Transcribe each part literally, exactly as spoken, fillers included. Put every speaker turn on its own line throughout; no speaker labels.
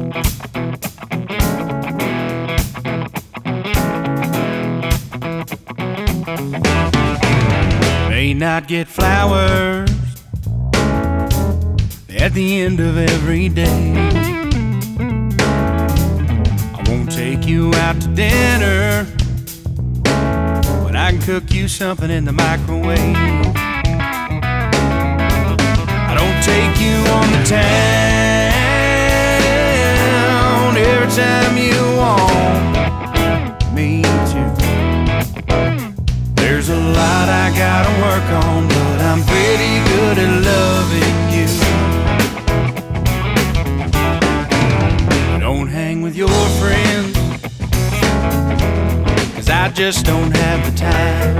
May not get flowers at the end of every day. I won't take you out to dinner, but I can cook you something in the microwave. I don't take you on the town every time you want me to. There's a lot I gotta work on, but I'm pretty good at loving you. I don't hang with your friends, 'cause I just don't have the time.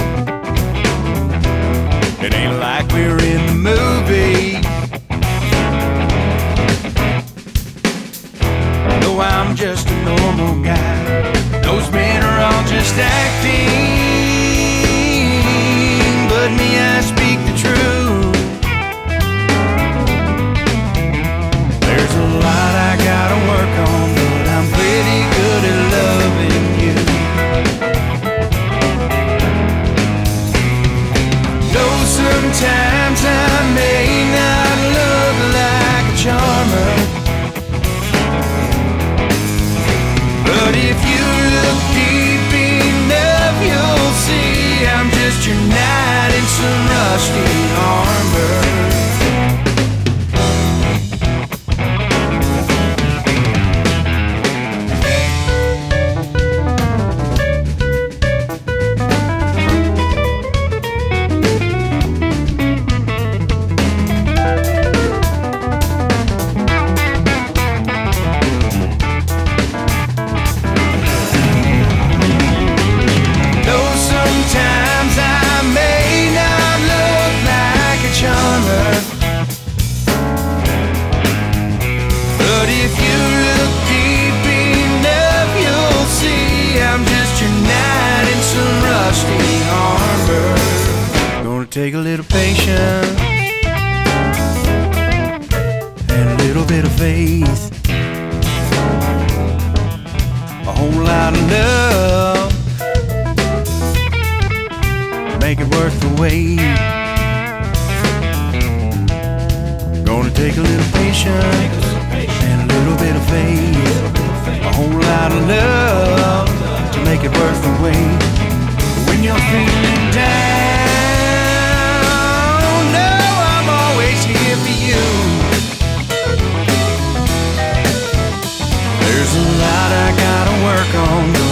It ain't like we're in the movies. No, I'm just a normal guy. Those men are all just acting, but me, I speak the truth. There's a lot I gotta work on, but I'm pretty good at loving you. Though sometimes I may not look like a charmer, but if you look deep enough, you'll see I'm just your knight in some rusty armor. But if you look deep enough, you'll see I'm just your knight in some rusty armor. Gonna take a little patience and a little bit of faith, a whole lot of love, make it worth the wait. Gonna take a little patience and a little bit of faith, a whole lot of love to make it worth the wait. When you're feeling down, know I'm always here for you. There's a lot I gotta work on.